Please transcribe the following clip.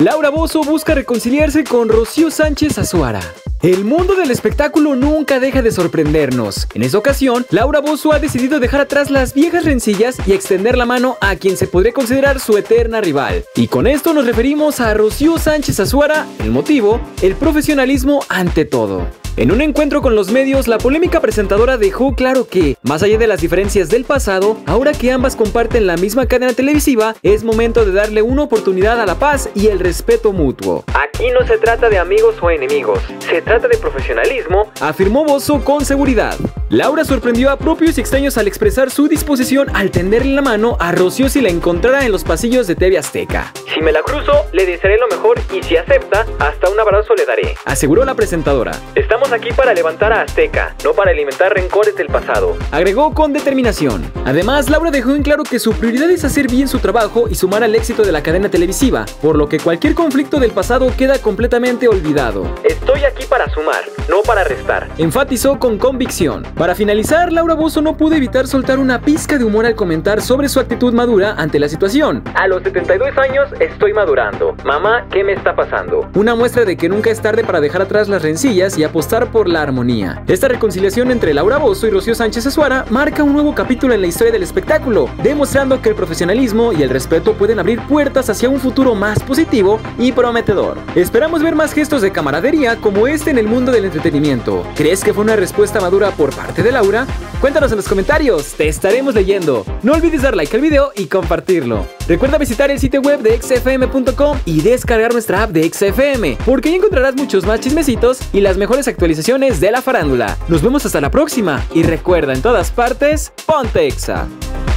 Laura Bozzo busca reconciliarse con Rocío Sánchez Azuara. El mundo del espectáculo nunca deja de sorprendernos. En esta ocasión, Laura Bozzo ha decidido dejar atrás las viejas rencillas y extender la mano a quien se podría considerar su eterna rival. Y con esto nos referimos a Rocío Sánchez Azuara. El motivo, el profesionalismo ante todo. En un encuentro con los medios, la polémica presentadora dejó claro que, más allá de las diferencias del pasado, ahora que ambas comparten la misma cadena televisiva, es momento de darle una oportunidad a la paz y el respeto mutuo. Aquí no se trata de amigos o enemigos, se trata de profesionalismo, afirmó Bozzo con seguridad. Laura sorprendió a propios y extraños al expresar su disposición al tenderle la mano a Rocío si la encontrara en los pasillos de TV Azteca. Si me la cruzo, le desearé lo mejor y si acepta, hasta un abrazo le daré, aseguró la presentadora. Estamos aquí para levantar a Azteca, no para alimentar rencores del pasado, agregó con determinación. Además, Laura dejó en claro que su prioridad es hacer bien su trabajo y sumar al éxito de la cadena televisiva, por lo que cualquier conflicto del pasado queda completamente olvidado. Estoy aquí para sumar, no para restar, enfatizó con convicción. Para finalizar, Laura Bozzo no pudo evitar soltar una pizca de humor al comentar sobre su actitud madura ante la situación. A los 72 años estoy madurando. Mamá, ¿qué me está pasando? Una muestra de que nunca es tarde para dejar atrás las rencillas y apostar por la armonía. Esta reconciliación entre Laura Bozzo y Rocío Sánchez Azuara marca un nuevo capítulo en la historia del espectáculo, demostrando que el profesionalismo y el respeto pueden abrir puertas hacia un futuro más positivo y prometedor. Esperamos ver más gestos de camaradería como este en el mundo del entretenimiento. ¿Crees que fue una respuesta madura por parte de Laura? Cuéntanos en los comentarios, te estaremos leyendo. No olvides dar like al video y compartirlo. Recuerda visitar el sitio web de exafm.com y descargar nuestra app de XFM, porque ahí encontrarás muchos más chismecitos y las mejores actualizaciones de la farándula. Nos vemos hasta la próxima y recuerda, en todas partes, ponte Exa.